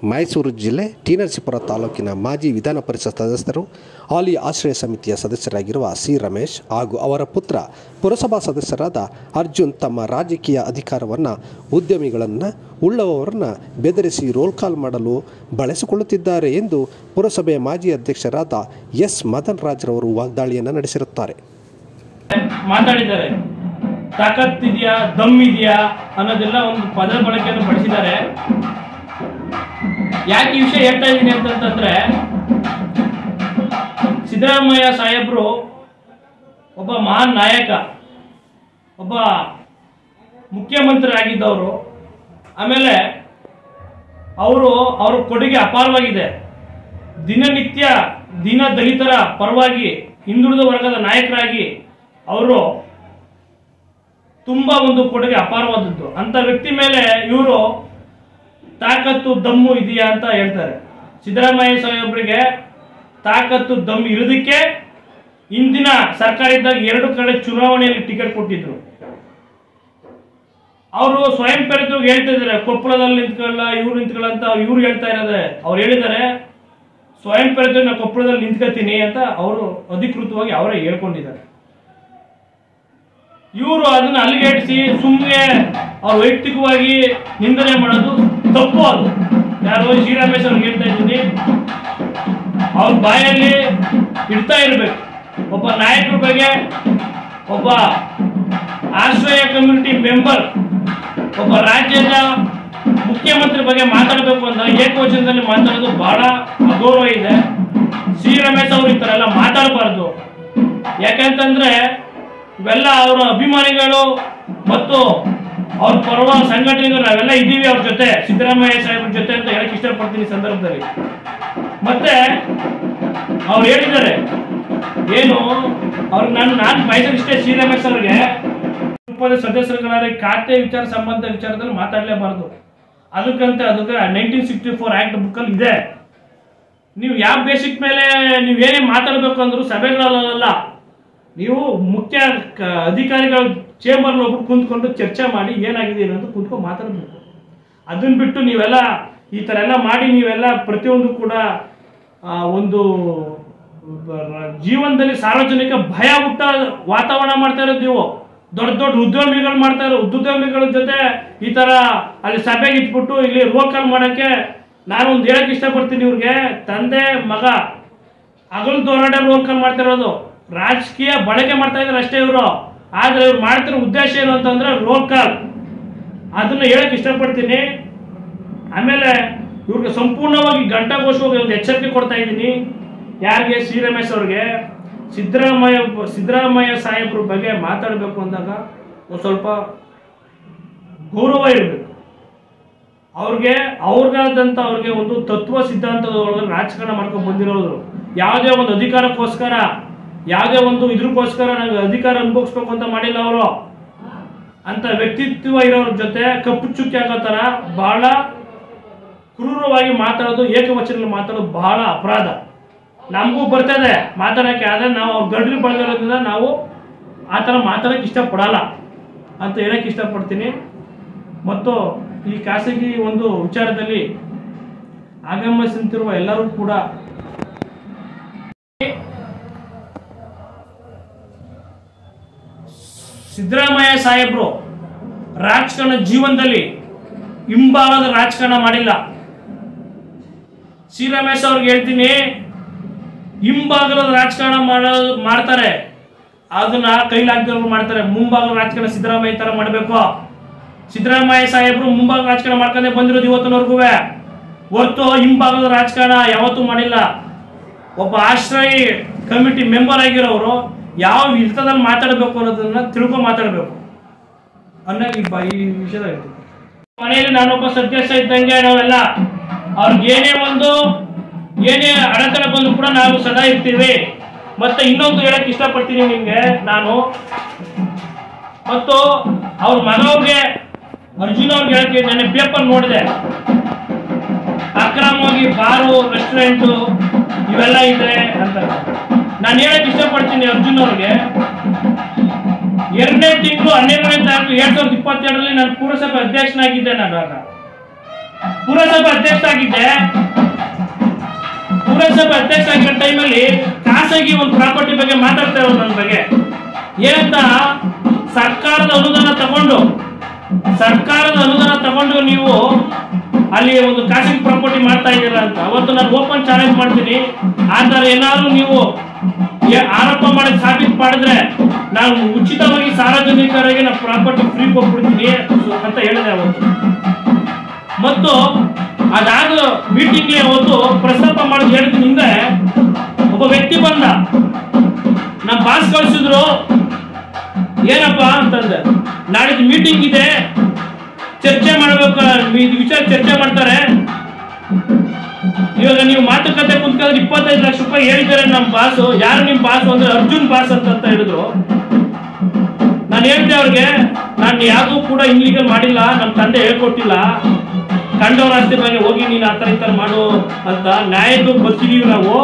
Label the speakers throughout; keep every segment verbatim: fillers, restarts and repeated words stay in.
Speaker 1: ಮೈಸೂರು ಜಿಲ್ಲೆ ಟಿ ನರಸೀಪುರ ತಾಲೂಕಿನ ಮಾಜಿ ವಿಧಾನ ಪರಿಷತ್ ಸದಸ್ಯರು, ಹಾಲಿ ಆಶ್ರಯ ಸಮಿತಿಯ ಸದಸ್ಯರಾಗಿರುವ ಸಿ ರಮೇಶ್ ಹಾಗೂ ಅವರ ಪುತ್ರ ಪುರಸಭಾ ಸದಸ್ಯರಾದ ಅರ್ಜುನ್ ತಮ್ಮ ರಾಜಕೀಯ ಅಧಿಕಾರವನ್ನು ಉದ್ಯಮಿಗಳನ್ನು ಉಳ್ಳವರನ್ನು ಬೆದರಿಸಿ ರೋಲ್ ಕಾಲ್ ಮಾಡಲು ಬಳಸಿಕೊಳ್ಳುತ್ತಿದ್ದಾರೆ ಎಂದು ಪುರಸಭೆಯ ಮಾಜಿ ಅಧ್ಯಕ್ಷರಾದ ಎಸ್ ಮದನ್ ರಾಜ್ರವರು ವಾಗ್ದಾಳಿಯನ್ನು ನಡೆಸಿರುತ್ತಾರೆ.
Speaker 2: ಮಾತಾಡಿದ್ದಾರೆ, ತಾಕತ್ತಿದೆಯಾ, ದಮ್ ಇದೆಯಾ ಅನ್ನೋದೆಲ್ಲ ಒಂದು ಪದ ಬಳಕೆಯನ್ನು ಬಳಸಿದ್ದಾರೆ. ಯಾಕೆ ಈ ವಿಷಯ ಹೇಳ್ತಾ ಇದ್ದೀನಿ ಅಂತಂತಂದ್ರೆ, ಸಿದ್ದರಾಮಯ್ಯ ಸಾಹೇಬರು ಒಬ್ಬ ಮಹಾನ್ ನಾಯಕ, ಒಬ್ಬ ಮುಖ್ಯಮಂತ್ರಿ ಆಗಿದ್ದವರು. ಆಮೇಲೆ ಅವರು ಅವರ ಕೊಡುಗೆ ಅಪಾರವಾಗಿದೆ. ದಿನನಿತ್ಯ ದೀನ ದಲಿತರ ಪರವಾಗಿ ಹಿಂದುಳಿದ ವರ್ಗದ ನಾಯಕರಾಗಿ ಅವರು ತುಂಬಾ ಒಂದು ಕೊಡುಗೆ ಅಪಾರವಾದದ್ದು. ಅಂತ ವ್ಯಕ್ತಿ ಮೇಲೆ ಇವರು ತಾಕತ್ತು ದಮ್ಮು ಇದೆಯಾ ಅಂತ ಹೇಳ್ತಾರೆ. ಸಿದ್ದರಾಮಯ್ಯ ಸಾಹೇಬರಿಗೆ ತಾಕತ್ತು ದಮ್ಮು ಇರೋದಕ್ಕೆ ಇಂದಿನ ಸರ್ಕಾರ ಇದ್ದಾಗ ಎರಡು ಕಡೆ ಚುನಾವಣೆಯಲ್ಲಿ ಟಿಕೆಟ್ ಕೊಟ್ಟಿದ್ರು. ಅವರು ಸ್ವಯಂ ಪ್ರೇರಿತವಾಗಿ ಹೇಳ್ತಾ ಇದ್ದಾರೆ, ಕೊಪ್ಪಳದಲ್ಲಿ ನಿಂತ್ಕೊಳ್ಳ, ಇವ್ರು ನಿಂತ್ಕೊಳ್ಳ ಅಂತ ಇವ್ರು ಹೇಳ್ತಾ ಇರೋದೆ. ಅವ್ರು ಹೇಳಿದ್ದಾರೆ, ಸ್ವಯಂ ಪ್ರೇರಿತವಾಗಿ ನಾನು ಕೊಪ್ಪಳದಲ್ಲಿ ನಿಂತ್ಕೊತೀನಿ ಅಂತ ಅವರು ಅಧಿಕೃತವಾಗಿ ಅವರೇ ಹೇಳ್ಕೊಂಡಿದ್ದಾರೆ. ಇವರು ಅದನ್ನ ಅಲ್ಲಿಗೇಡಿಸಿ ಸುಮ್ಮನೆ ಅವ್ರು ವೈಯಕ್ತಿಕವಾಗಿ ನಿಂದನೆ ಮಾಡೋದು ತಪ್ಪು. ಅದು ಯಾರು ಸಿ ರಮೇಶ್ ಅವ್ರಿಗೆ ಹೇಳ್ತಾ ಇದ್ದೀನಿ, ಅವ್ರ ಬಾಯಲ್ಲಿ ಇಡ್ತಾ ಇರಬೇಕು. ಒಬ್ಬ ನಾಯಕರ ಬಗ್ಗೆ, ಒಬ್ಬ ಆಶ್ರಯ ಕಮ್ಯುನಿಟಿ ಮೆಂಬರ್, ಒಬ್ಬ ರಾಜ್ಯದ ಮುಖ್ಯಮಂತ್ರಿ ಬಗ್ಗೆ ಮಾತಾಡಬೇಕು ಅಂತ ಏಕವಚನದಲ್ಲಿ ಮಾತಾಡೋದು ಬಹಳ ಅಗೌರವ ಇದೆ. ಸಿ ರಮೇಶ್ ಅವರು ಈ ಥರ ಎಲ್ಲ ಮಾತಾಡಬಾರ್ದು. ಯಾಕಂತಂದ್ರೆ ಇವೆಲ್ಲ ಅವರ ಅಭಿಮಾನಿಗಳು ಮತ್ತು ಅವ್ರ ಪರವ ಸಂಘಟನೆಗಳು ನಾವೆಲ್ಲ ಇದ್ದೀವಿ ಅವ್ರ ಜೊತೆ, ಸಿದ್ದರಾಮಯ್ಯ ಸಾಹೇಬ್ರ ಜೊತೆ ಅಂತ ಹೇಳಕ್ ಇಷ್ಟಪಡ್ತೀನಿ ಸಂದರ್ಭದಲ್ಲಿ. ಮತ್ತೆ ಅವ್ರು ಹೇಳಿದ್ದಾರೆ ಏನು, ಅವ್ರಿಗೆ ನಾನು ನಾನು ಬಯಸಿಷ್ಟೇ ಸಿ ರಮೇಶ್ ಅವ್ರಿಗೆ ರೂಪದ ಸದಸ್ಯರುಗಳ ಖಾತೆ ವಿಚಾರ ಸಂಬಂಧ ವಿಚಾರದಲ್ಲಿ ಮಾತಾಡಲೇಬಾರ್ದು. ಅದಕ್ಕಂತ ಅದಕ್ಕೆ ನೈನ್ಟೀನ್ ಸಿಕ್ಸ್ಟಿ ಫೋರ್ ಆಕ್ಟ್ ಬುಕ್ಕಲ್ಲಿ ಇದೆ. ನೀವು ಯಾವ ಬೇಸಿಕ್ ಮೇಲೆ ನೀವೇನೇ ಮಾತಾಡಬೇಕು ಅಂದ್ರು ಸಭೆಗಳಲ್ಲ, ನೀವು ಮುಖ್ಯ ಅಧಿಕಾರಿಗಳ ಚೇಂಬರ್ ಒಬ್ರು ಕುಂತ್ಕೊಂಡು ಚರ್ಚೆ ಮಾಡಿ ಏನಾಗಿದೆ ಅನ್ನೋದು ಕುಂತ್ಕೊಂಡು ಮಾತಾಡಬೇಕು. ಅದನ್ನ ಬಿಟ್ಟು ನೀವೆಲ್ಲ ಈ ಥರ ಎಲ್ಲ ಮಾಡಿ ನೀವೆಲ್ಲ ಪ್ರತಿಯೊಂದು ಕೂಡ ಒಂದು ಜೀವನದಲ್ಲಿ ಸಾರ್ವಜನಿಕ ಭಯ ಹುಟ್ಟ ವಾತಾವರಣ ಮಾಡ್ತಾ ಇರೋದು. ನೀವು ದೊಡ್ಡ ದೊಡ್ಡ ಉದ್ಯಮಿಗಳು ಮಾಡ್ತಾ ಇರೋ ಉದ್ಯಮಿಗಳ ಜೊತೆ ಈ ಥರ ಅಲ್ಲಿ ಸಭೆಗೆ ಇಟ್ಬಿಟ್ಟು ಇಲ್ಲಿ ರೋಲ್ ಕಾಲ್ ಮಾಡೋಕ್ಕೆ ನಾನು ಒಂದು ಹೇಳಕ್ಕೆ ಇಷ್ಟಪಡ್ತೀನಿ. ಇವ್ರಿಗೆ ತಂದೆ ಮಗ ಹಗಲು ದೋರಾಟ ರೋಲ್ ಕಾಲ್ ಮಾಡ್ತಾ ಇರೋದು, ರಾಜಕೀಯ ಬಳಕೆ ಮಾಡ್ತಾ ಇದ್ದಾರೆ ಅಷ್ಟೇ ಇವರು. ಆದ್ರೆ ಇವ್ರು ಮಾಡ್ತಿರೋ ಉದ್ದೇಶ ಏನು ಅಂತಂದ್ರೆ ರೋಲ್ ಕಾಲ್. ಅದನ್ನ ಹೇಳಕ್ ಇಷ್ಟಪಡ್ತೀನಿ. ಆಮೇಲೆ ಇವ್ರಿಗೆ ಸಂಪೂರ್ಣವಾಗಿ ಘಂಟಾಘೋಷವಾಗಿ ಒಂದು ಎಚ್ಚರಿಕೆ ಕೊಡ್ತಾ ಇದ್ದೀನಿ. ಯಾರಿಗೆ? ಸಿ ರಮೇಶ್ ಅವ್ರಿಗೆ. ಸಿದ್ದರಾಮಯ್ಯ ಸಿದ್ದರಾಮಯ್ಯ ಸಾಹೇಬ್ರ ಬಗ್ಗೆ ಮಾತಾಡಬೇಕು ಅಂದಾಗ ಒಂದು ಸ್ವಲ್ಪ ಗೌರವ ಇರಬೇಕು. ಅವ್ರಿಗೆ ಅವ್ರಿಗಾದಂಥ ಅವ್ರಿಗೆ ಒಂದು ತತ್ವ ಸಿದ್ಧಾಂತದ ಒಳಗೆ ರಾಜಕಾರಣ ಮಾಡ್ಕೊಂಡು ಬಂದಿರೋರು. ಯಾವುದೇ ಒಂದು ಅಧಿಕಾರಕ್ಕೋಸ್ಕರ, ಯಾವುದೇ ಒಂದು ಇದ್ರಕ್ಕೋಸ್ಕರ ನನಗೆ ಅಧಿಕಾರ ಅನುಭವಿಸ್ಬೇಕು ಅಂತ ಮಾಡಿಲ್ಲ ಅವರು. ಅಂತ ವ್ಯಕ್ತಿತ್ವ ಇರೋರ ಜೊತೆ ಕಪ್ಪು ಚುಕ್ಕಿ ಆಗೋ ಥರ ಬಹಳ ಕ್ರೂರವಾಗಿ ಮಾತಾಡೋದು, ಏಕವಚನದಲ್ಲಿ ಮಾತಾಡೋದು ಬಹಳ ಅಪರಾಧ. ನಮಗೂ ಬರ್ತದೆ ಮಾತಾಡೋಕ್ಕೆ, ಆದರೆ ನಾವು ಅವ್ರ ಗಡ್ರಿ ಬಳಗಿರೋದ್ರಿಂದ ನಾವು ಆ ಥರ ಮಾತಾಡೋಕ್ಕೆ ಇಷ್ಟಪಡಲ್ಲ ಅಂತ ಹೇಳಕ್ಕೆ ಇಷ್ಟಪಡ್ತೀನಿ. ಮತ್ತು ಈ ಖಾಸಗಿ ಒಂದು ವಿಚಾರದಲ್ಲಿ ಆಗಮಿಸುತ್ತಿರುವ ಎಲ್ಲರೂ ಕೂಡ ಸಿದ್ದರಾಮಯ್ಯ ಸಾಹೇಬರು ರಾಜಕಾರಣ ಜೀವನದಲ್ಲಿ ಹಿಂಭಾಗದ ರಾಜಕಾರಣ ಮಾಡಿಲ್ಲ. ಸಿ ರಮೇಶ್ ಅವ್ರಿಗೆ ಹೇಳ್ತೀನಿ, ಹಿಂಭಾಗದ ರಾಜಕಾರಣ ಮಾಡೋದು ಮಾಡ್ತಾರೆ, ಅದನ್ನ ಕೈಲಾಗ್ದವ್ರು ಮಾಡ್ತಾರೆ. ಮುಂಭಾಗದ ರಾಜಕಾರಣ ಸಿದ್ದರಾಮಯ್ಯ ತರ ಮಾಡಬೇಕು. ಸಿದ್ದರಾಮಯ್ಯ ಸಾಹೇಬರು ಮುಂಭಾಗ ರಾಜಕಾರಣ ಮಾಡ್ಕೊಂಡೇ ಬಂದಿರೋದು ಇವತ್ತಿನವರೆಗೂ, ಹೊರತು ಹಿಂಭಾಗದ ರಾಜಕಾರಣ ಯಾವತ್ತೂ ಮಾಡಿಲ್ಲ. ಒಬ್ಬ ಆಶ್ರಯ ಕಮಿಟಿ ಮೆಂಬರ್ ಆಗಿರೋರು ಯಾವ ಹಿಡಿತದಲ್ಲಿ ಮಾತಾಡಬೇಕು ಅನ್ನೋದನ್ನ ತಿಳ್ಕೊಂಡು ಮಾತಾಡಬೇಕು ಅನ್ನೋ ಈ ವಿಷಯದ ಹೇಳ್ತೀನಿ. ಮನೆಯಲ್ಲಿ ನಾನೊಬ್ಬ ಸದಸ್ಯ ಇದ್ದಂಗೆ ನಾವೆಲ್ಲ ಅವ್ರಿಗೆ ಏನೇ ಒಂದು ಏನೇ ಅಡೆತಡೆ ಬಂದು ಕೂಡ ನಾವು ಸದಾ ಇರ್ತೀವಿ. ಮತ್ತೆ ಇನ್ನೊಂದು ಹೇಳಕ್ ಇಷ್ಟಪಡ್ತೀನಿ ನಿಮ್ಗೆ ನಾನು, ಮತ್ತು ಅವ್ರ ಮಗವ್ರಿಗೆ ಅರ್ಜುನ್ ಅವ್ರಿಗೆ ಹೇಳಕ್ಕೆ ನಾನು ಪೇಪರ್ ನೋಡಿದೆ, ಅಕ್ರಮವಾಗಿ ಬಾರು ರೆಸ್ಟೋರೆಂಟು ಇವೆಲ್ಲ ಇದೆ ಅಂತ. ನಾನು ಹೇಳಕ್ ಇಷ್ಟಪಡ್ತೀನಿ ಅರ್ಜುನ್ ಅವ್ರಿಗೆ, ಎರಡನೇ ತಿಂಗಳು ಹನ್ನೆರಡನೇ ತಾರೀಕು ಎರಡ್ ಸಾವಿರದ ಇಪ್ಪತ್ತೆರಡರಲ್ಲಿ ನಾನು ಪುರಸಭೆ ಅಧ್ಯಕ್ಷನಾಗಿದ್ದೆ. ನಾನು ಪುರಸಭೆ ಅಧ್ಯಕ್ಷ ಆಗಿದ್ದೆ. ಪುರಸಭೆ ಅಧ್ಯಕ್ಷ ಆಗಿರೋ ಟೈಮಲ್ಲಿ ಖಾಸಗಿ ಒಂದು ಪ್ರಾಪರ್ಟಿ ಬಗ್ಗೆ ಮಾತಾಡ್ತಾ ಇರೋದು ನನ್ನ ಬಗ್ಗೆ ಏನಂತ, ಸರ್ಕಾರದ ಅನುದಾನ ತಗೊಂಡು ಸರ್ಕಾರದ ಅನುದಾನ ತಗೊಂಡು ನೀವು ಅಲ್ಲಿ ಒಂದು ಖಾಸಗಿ ಪ್ರಾಪರ್ಟಿ ಮಾಡ್ತಾ ಇದ್ದೀರಾ ಅಂತ. ಅವತ್ತು ನಾನು ಓಪನ್ ಚಾಲೆಂಜ್ ಮಾಡ್ತೀನಿ, ಆ ಥರ ಏನಾದ್ರು ನೀವು ಆರೋಪ ಮಾಡಿ ಸಾಬೀತು ಮಾಡಿದ್ರೆ ನಾನು ಉಚಿತವಾಗಿ ಸಾರ್ವಜನಿಕರಿಗೆ ನಾನು ಪ್ರಾಪರ್ಟಿ ಫ್ರೀ ಕೊಟ್ಬಿಡ್ತೀನಿ ಅಂತ ಹೇಳಿದೆ ಅವತ್ತು. ಮತ್ತು ಅದಾದ ಮೀಟಿಂಗ್ಗೆ ಅವತ್ತು ಪ್ರಸ್ತಾಪ ಮಾಡೋದು ಹೇಳಿದ ಹಿಂದೆ ಒಬ್ಬ ವ್ಯಕ್ತಿ ಬಂದ, ನಮ್ಮ ಬಾಸ್ ಕಳಿಸಿದ್ರು, ಏನಪ್ಪಾ ಅಂತಂದೆ, ನಾಳಿದ್ದು ಮೀಟಿಂಗ್ ಇದೆ, ಚರ್ಚೆ ಮಾಡ್ಬೇಕು, ಇದು ವಿಚಾರ ಚರ್ಚೆ ಮಾಡ್ತಾರೆ, ಇವಾಗ ನೀವು ಮಾತುಕತೆ ಕುಂತ್ಕೊಂಡ್ರೆ ಇಪ್ಪತ್ತೈದು ಲಕ್ಷ ರೂಪಾಯಿ ಹೇಳಿದ್ದಾರೆ ನಮ್ಮ ಬಾಸು. ಯಾರು ನಿಮ್ಮ ಬಾಸು ಅಂದ್ರೆ ಅರ್ಜುನ್ ಬಾಸ್ ಅಂತ ಅಂತ ಹೇಳಿದ್ರು. ನಾನು ಹೇಳ್ದೆ ಅವ್ರಿಗೆ, ನಾನು ಯಾವ್ದು ಕೂಡ ಇನ್ಲೀಗಲ್ ಮಾಡಿಲ್ಲ, ನಮ್ಮ ತಂದೆ ಹೇಳ್ಕೊಟ್ಟಿಲ್ಲ, ಕಂಡವ್ರ ಆಸ್ತಿ ಬಗ್ಗೆ ಹೋಗಿ ನೀನು ಆ ಥರ ಈ ಥರ ಮಾಡು ಅಂತ ನ್ಯಾಯದ್ದು ಬರ್ತಿದೀವಿ ನಾವು,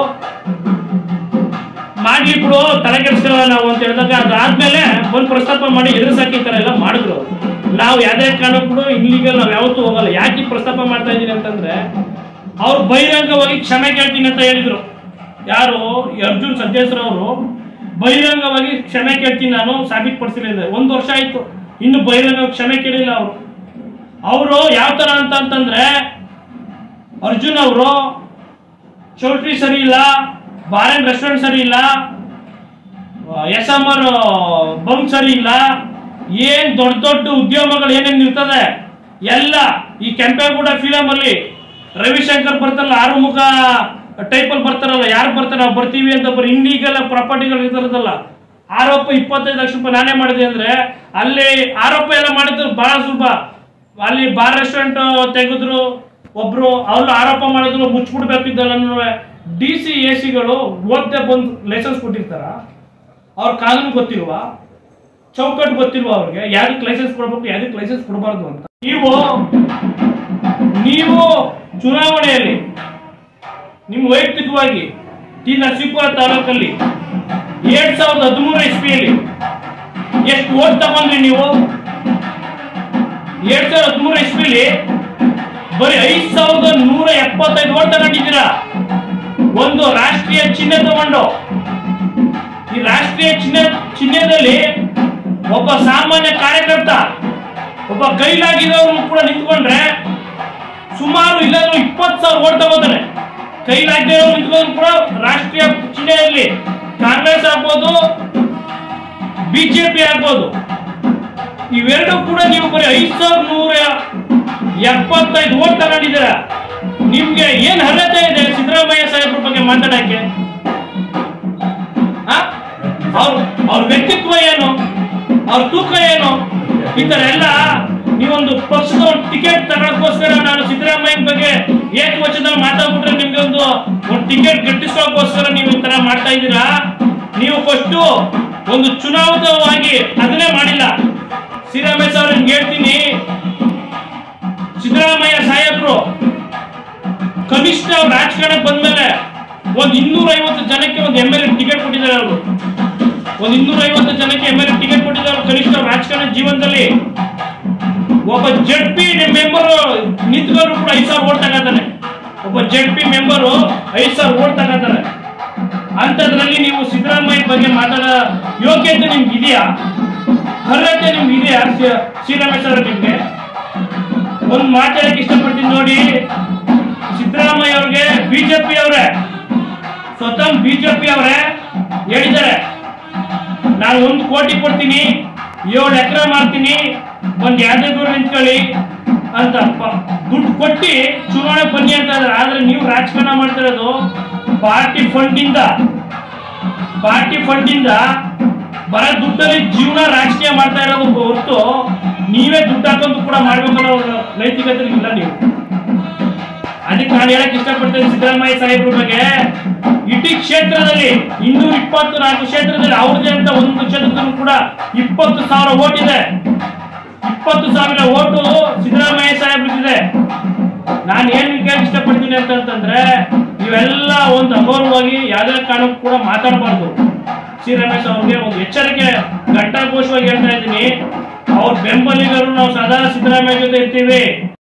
Speaker 2: ಮಾಡಿ ಬಿಡು ತಲೆ ಕೆಡಿಸ್ಕೊಳ್ಳೋಣ ನಾವು ಅಂತ ಹೇಳಿದಾಗ ಅದಾದ್ಮೇಲೆ ಒಂದು ಪ್ರಸ್ತಾಪ ಮಾಡಿ ಎದುರಿಸಾಕಿ ಈ ಥರ ಎಲ್ಲ ಮಾಡಿದ್ರು. ನಾವು ಯಾವುದೇ ಕಾರಣಕ್ಕೂ ಇನ್ಲೀಗಲ್ ನಾವು ಯಾವತ್ತೂ ಹೋಗಲ್ಲ. ಯಾಕೆ ಪ್ರಸ್ತಾಪ ಮಾಡ್ತಾ ಇದ್ದೀನಿ ಅಂತಂದ್ರೆ, ಅವ್ರು ಬಹಿರಂಗವಾಗಿ ಕ್ಷಮೆ ಕೇಳ್ತೀನಿ ಅಂತ ಹೇಳಿದ್ರು. ಯಾರು ಅರ್ಜುನ್ ಸಜ್ಜೇಶ್ವರವರು ಬಹಿರಂಗವಾಗಿ ಕ್ಷಮೆ ಕೇಳ್ತೀನಿ ನಾನು ಸಾಬೀತುಪಡಿಸಿಲ್ಲ ಅಂದ್ರೆ ಒಂದು ವರ್ಷ ಆಯ್ತು, ಇನ್ನು ಬಹಿರಂಗವಾಗಿ ಕ್ಷಮೆ ಕೇಳಿಲ್ಲ ಅವರು. ಅವರು ಯಾವ ತರ ಅಂತ ಅಂತಂದ್ರೆ, ಅರ್ಜುನ್ ಅವರು ಚೌಟ್ರಿ ಸರಿ ಇಲ್ಲ, ಬಾರ್ ಅಂಡ್ ರೆಸ್ಟೋರೆಂಟ್ ಸರಿ ಇಲ್ಲ, ಎಸ್ ಎಂ ಆರ್ ಬಂಕ್ ಸರಿ ಇಲ್ಲ, ಏನ್ ದೊಡ್ಡ ದೊಡ್ಡ ಉದ್ಯಮಗಳು ಏನೇನು ಇರ್ತದೆ ಎಲ್ಲ ಈ ಕೆಂಪೇಗೌಡ ಫಿಲಮ್ ಅಲ್ಲಿ ರವಿಶಂಕರ್ ಬರ್ತಾರಲ್ಲ, ಆರುಮುಖ ಟೈಪಲ್ಲಿ ಬರ್ತಾರಲ್ಲ, ಯಾರು ಬರ್ತಾರೆ ನಾವು ಬರ್ತೀವಿ ಅಂತ ಬರೀ ಇನ್ಲೀಗಲ್ ಪ್ರಾಪರ್ಟಿಗಳು ಇರ್ತಾರದಲ್ಲ, ಆರೋಪ ಇಪ್ಪತ್ತೈದು ಲಕ್ಷ ರೂಪಾಯಿ ನಾನೇ ಮಾಡಿದೆ ಅಂದ್ರೆ ಅಲ್ಲಿ ಆರೋಪ ಎಲ್ಲ ಮಾಡಿದ್ರು ಬಹಳ ಸುಲಭ. ಅಲ್ಲಿ ಬಾರ್ ರೆಸ್ಟೋರೆಂಟ್ ತೆಗೆದ್ರು ಒಬ್ರು, ಅವ್ರು ಆರೋಪ ಮಾಡಿದ್ರು ಮುಚ್ಚಿಬಿಡ್ಬೇಕಿದ್ದಲ್ಲ. ಡಿ ಸಿ ಎ ಸಿಗಳು ಓದ್ದೆ ಬಂದು ಲೈಸೆನ್ಸ್ ಕೊಟ್ಟಿರ್ತಾರ, ಅವ್ರ ಕಾನೂನು ಗೊತ್ತಿಲ್ವಾ, ಚೌಕಟ್ಟು ಗೊತ್ತಿಲ್ವಾ ಅವ್ರಿಗೆ, ಯಾವ್ದಕ್ಕೆ ಲೈಸೆನ್ಸ್ ಕೊಡ್ಬೇಕು ಯಾವ್ದಕ್ಕೆ ಲೈಸೆನ್ಸ್ ಕೊಡಬಾರ್ದು ಅಂತ. ನೀವು ನೀವು ಚುನಾವಣೆಯಲ್ಲಿ ನಿಮ್ಮ ವೈಯಕ್ತಿಕವಾಗಿ ಟಿ ನರಸೀಪುರ ತಾಲೂಕಲ್ಲಿ ಎರಡ್ ಸಾವಿರದ ಹದಿಮೂರು ಇಸ್ವಿಯಲ್ಲಿ ಎಷ್ಟು ಓಟ್ ತಗೊಂಡ್ರಿ ನೀವು? ಎರಡ್ ಸಾವಿರದ ಹದಿಮೂರು ಇಸ್ವಿಲಿ ಬರೀ ಐದ್ ಸಾವಿರದ ನೂರ ಎಪ್ಪತ್ತೈದು ಓಟ್ ತಗೊಂಡಿದ್ದೀರಾ. ಒಂದು ರಾಷ್ಟ್ರೀಯ ಚಿಹ್ನೆ ತಗೊಂಡು, ಈ ರಾಷ್ಟ್ರೀಯ ಚಿಹ್ನೆ ಚಿಹ್ನೆದಲ್ಲಿ ಒಬ್ಬ ಸಾಮಾನ್ಯ ಕಾರ್ಯಕರ್ತ, ಒಬ್ಬ ಕೈಲಾಗಿರೋರು ಕೂಡ ನಿಂತ್ಕೊಂಡ್ರೆ ಸುಮಾರು ಇಲ್ಲಾದ್ರೂ ಇಪ್ಪತ್ತು ಸಾವಿರ ಓಟ್ ತಗೋತಾನೆ. ಕೈಲಾಗದಿರೋರು ನಿಂತ್ಕೊಂಡ್ರು ಕೂಡ ರಾಷ್ಟ್ರೀಯ ಚಿಹ್ನೆಯಲ್ಲಿ ಕಾಂಗ್ರೆಸ್ ಆಗ್ಬೋದು, ಬಿಜೆಪಿ ಆಗ್ಬೋದು, ಇವೆರಡು ಕೂಡ ನೀವು ಬರೀ ಐದ್ ಸಾವಿರದ ನೂರ ಎಪ್ಪತ್ತೈದು ಓಟ್ ತಗೊಂಡಿದ್ದೀರ. ನಿಮ್ಗೆ ಏನ್ ಅರ್ಹತೆ ಇದೆ ಸಿದ್ದರಾಮಯ್ಯ ಸಾಹೇಬ್ರ ಬಗ್ಗೆ ಮಾತಾಡಕ್ಕೆ? ಅವ್ರ ಅವ್ರ ವ್ಯಕ್ತಿತ್ವ ಏನು, ಅವ್ರ ತೂಕ ಏನು? ಈ ತರ ಎಲ್ಲ ನೀವೊಂದು ಪಕ್ಷದ ಟಿಕೆಟ್ ತಗೊಳಕೋಸ್ಕರ ನಾನು ಸಿದ್ದರಾಮಯ್ಯನ ಬಗ್ಗೆ ಏಕವಚನದಲ್ಲಿ ಮಾತಾಡ್ಬಿಟ್ರೆ ನಿಮ್ಗೆ ಒಂದು ಒಂದು ಟಿಕೆಟ್ ಗಿಟ್ಟಿಸೋಕೋಸ್ಕರ ನೀವು ಈ ತರ ಮಾಡ್ತಾ ಇದ್ದೀರಾ. ನೀವು ಫಸ್ಟ್ ಒಂದು ಚುನಾಯಿತವಾಗಿ ಅದನ್ನೇ ಮಾಡಿಲ್ಲ. ಸಿದ್ದರಾಮಯ್ಯ ಸಾಹೇಬ್ರು ನಿಮ್ಗೆ ಹೇಳ್ತೀನಿ, ಸಿದ್ದರಾಮಯ್ಯ ಸಾಹೇಬ್ರು ಕನಿಷ್ಠ ಅವ್ರು ರಾಜಕಾರಣಕ್ಕೆ ಬಂದ್ಮೇಲೆ ಒಂದ್ ಇನ್ನೂರ ಐವತ್ತು ಜನಕ್ಕೆ ಒಂದು ಎಂ ಎಲ್ ಎ ಟಿಕೆಟ್ ಕೊಟ್ಟಿದ್ದಾರೆ. ಅವರು ಒಂದ್ ಇನ್ನೂರ ಐವತ್ತು ಜನಕ್ಕೆ ಎಂ ಎಲ್ ಎ ಟಿಕೆಟ್ ಕೊಟ್ಟಿದ್ದಾರೆ ಕನಿಷ್ಠ ರಾಜಕಾರಣ ಜೀವನದಲ್ಲಿ. ಒಬ್ಬ ಜೆಡ್ ಪಿ ಮೆಂಬರ್ ನಿಂತ್ಕೊಂಡು ಕೂಡ ಐದ್ ಸಾವಿರ ಓಟ್ ತಗೋತಾನೆ. ಒಬ್ಬ ಜೆಡ್ ಪಿ ಮೆಂಬರು ಐದ್ ಸಾವಿರ ಓಟ್ ತಗೋತಾರೆ. ಅಂತದ್ರಲ್ಲಿ ನೀವು ಸಿದ್ದರಾಮಯ್ಯ ಬಗ್ಗೆ ಮಾತಾಡೋ ಯೋಗ್ಯತೆ ನಿಮ್ಗೆ ಇದೆಯಾ? ಅರ್ಹತೆ ನಿಮ್ಗೆ ಇದೆಯಾ? ಶ್ರೀರಾಮೇಶ್ ಅವರ ನಿಮ್ಗೆ ಒಂದು ಮಾತಾಡಕ್ಕೆ ಇಷ್ಟಪಡ್ತೀನಿ ನೋಡಿ. ಸಿದ್ದರಾಮಯ್ಯ ಅವ್ರಿಗೆ ಬಿಜೆಪಿ ಅವರೇ ಸ್ವತಃ ಬಿಜೆಪಿ ಅವರೇ ಹೇಳಿದ್ದಾರೆ, ನಾನು ಒಂದು ಕೋಟಿ ಕೊಡ್ತೀನಿ, ಏಳು ಎಕರೆ ಮಾಡ್ತೀನಿ, ಒಂದ್ ಯಾವ್ದೇ ದೂರ ನಿಂತ್ಕೊಳ್ಳಿ ಅಂತ ದುಡ್ಡು ಕೊಟ್ಟಿ ಚುನಾವಣೆ ಬನ್ನಿ ಅಂತ ಇದ್ದಾರೆ. ಆದ್ರೆ ನೀವು ರಾಜಕಾರಣ ಮಾಡ್ತಿರೋದು ಪಾರ್ಟಿ ಫಂಡ್ ಇಂದ ಪಾರ್ಟಿ ಫಂಡ್ ಇಂದ ಬರ ದುಡ್ಡಲ್ಲಿ ಜೀವನ ರಾಜಕೀಯ ಮಾಡ್ತಾ ಇರೋದು ಹೊರತು ನೀವೇ ದುಡ್ಡು ಹಾಕೊಂಡು ಕೂಡ ಮಾಡ್ಬೇಕನ್ನೋ ನೈತಿಕತೆ ಇಲ್ಲ ನೀವು. ಅದಕ್ಕೆ ನಾನು ಹೇಳಕ್ ಇಷ್ಟಪಡ್ತೇನೆ ಸಿದ್ದರಾಮಯ್ಯ ಸಾಹೇಬ್ರ ಬಗ್ಗೆ. ಇಡೀ ಕ್ಷೇತ್ರದಲ್ಲಿ ಇನ್ನೂರ ಇಪ್ಪತ್ತು ನಾಲ್ಕು ಕ್ಷೇತ್ರದಲ್ಲಿ ಅವ್ರದೇ ಅಂತ ಒಂದು ಕ್ಷೇತ್ರದಲ್ಲೂ ಕೂಡ ಇಪ್ಪತ್ತು ಸಾವಿರ ಓಟ್ ಇದೆ. ಇಪ್ಪತ್ತು ಸಾವಿರ ಓಟು ಸಿದ್ದರಾಮಯ್ಯ ಸಾಹೇಬ್ರಿಗಿದೆ. ನಾನು ಏನ್ ಕೇಳಿ ಇಷ್ಟಪಡ್ತೀನಿ ಅಂತಂದ್ರೆ, ಇವೆಲ್ಲ ಒಂದು ಅಗೌರವವಾಗಿ ಯಾವುದೇ ಕಾರಣಕ್ಕೂ ಕೂಡ ಮಾತಾಡಬಾರ್ದು. ಸಿ ರಮೇಶ್ ಅವ್ರಿಗೆ ಒಂದು ಎಚ್ಚರಿಕೆ ಘಂಟಾಘೋಷವಾಗಿ ಹೇಳ್ತಾ ಇದ್ದೀನಿ. ಅವ್ರ ಬೆಂಬಲಿಗರು ನಾವು ಸದಾ ಸಿದ್ದರಾಮಯ್ಯ ಜೊತೆ ಇರ್ತೀವಿ.